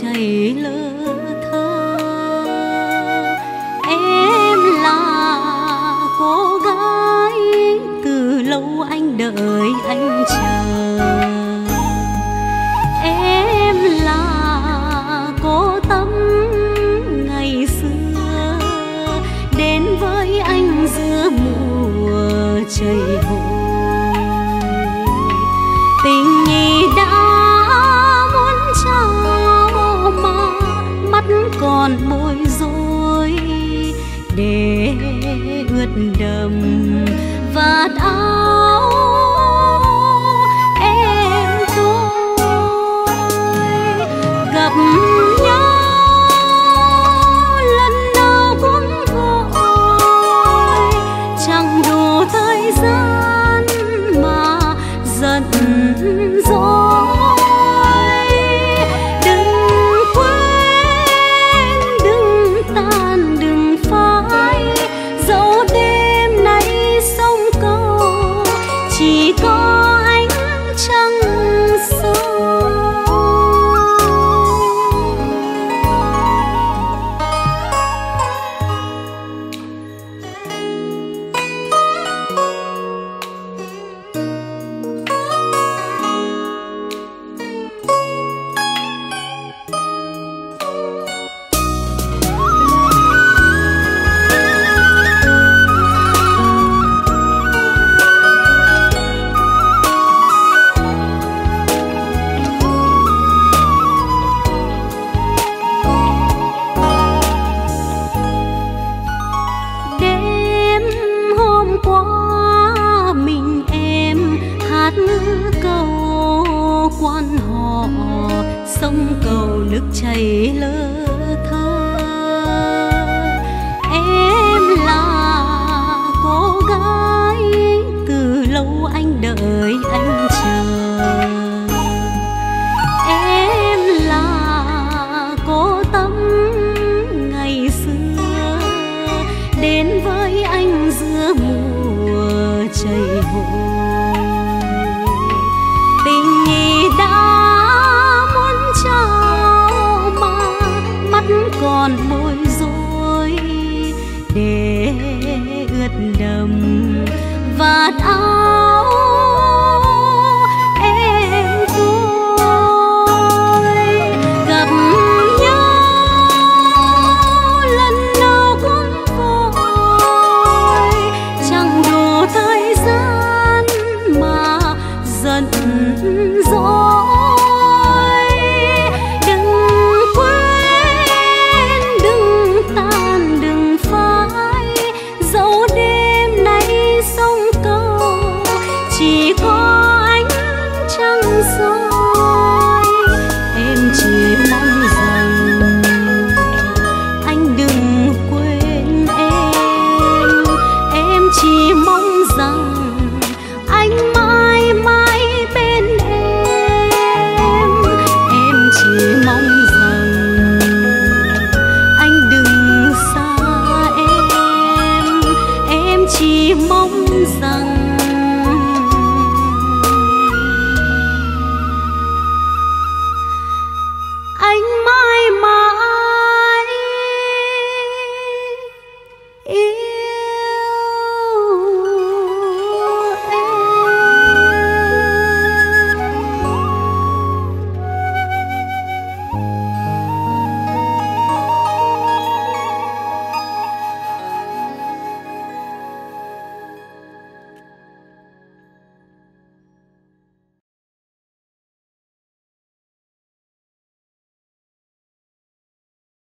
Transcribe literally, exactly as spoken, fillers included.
chảy lơ thơ. Em là cô gái từ lâu anh đợi anh chờ. Em là cô Tâm ngày xưa đến với anh giữa mùa chảy hội. Tình nhì đã muốn trao mà mắt còn bối rối để ướt đầm vạt áo em tôi. Gặp nhau lần nào cũng vội, chẳng đủ thời gian mà giận dỗi. Đừng quên, đừng tan, đừng phai, dẫu đêm nay sông câu chỉ có ánh trăng soi. Quan họ sông cầu nước chảy lơ thơ. Em là cô gái từ lâu anh đợi anh chờ. Em là cô Tâm ngày xưa đến với anh giữa mùa chảy hội. Tình nhì đã muốn trao mà mắt còn bối rối để ướt đầm vạt áo em tôi. Gặp nhau lần nào cũng vội, chẳng đủ thời gian mà giận dỗi. Đừng quên, đừng tan, đừng phai, dẫu đêm nay sông câu chỉ có ánh trăng soi.